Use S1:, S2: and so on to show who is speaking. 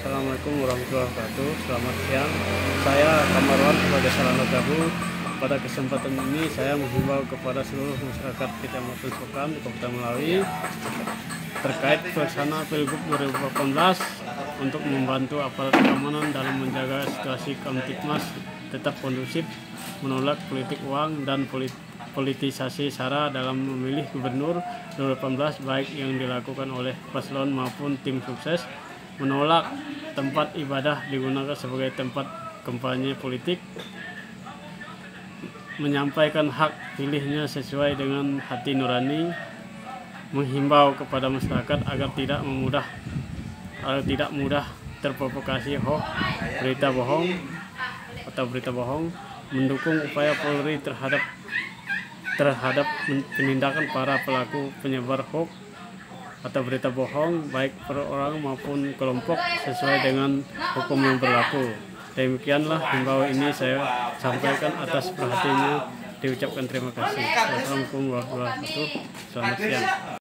S1: Assalamualaikum warahmatullahi wabarakatuh. Selamat siang. Saya Kamarwan sebagai Sarana Gabu. Pada kesempatan ini saya menghimbau kepada seluruh masyarakat Kecamatan Sokan di Kabupaten Melawi terkait pelaksana Pilgub 2018 untuk membantu aparat keamanan dalam menjaga situasi Kamtibmas tetap kondusif, menolak politik uang dan politisasi SARA dalam memilih gubernur 2018 baik yang dilakukan oleh paslon maupun tim sukses, menolak tempat ibadah digunakan sebagai tempat kampanye politik, menyampaikan hak pilihnya sesuai dengan hati nurani, menghimbau kepada masyarakat agar tidak mudah terprovokasi hoax, berita bohong, mendukung upaya Polri terhadap penindakan para pelaku penyebar hoax atau berita bohong baik perorangan maupun kelompok sesuai dengan hukum yang berlaku. Demikianlah himbauan ini saya sampaikan atas perhatiannya, diucapkan terima kasih. Wassalamualaikum warahmatullahi wabarakatuh. Selamat siang.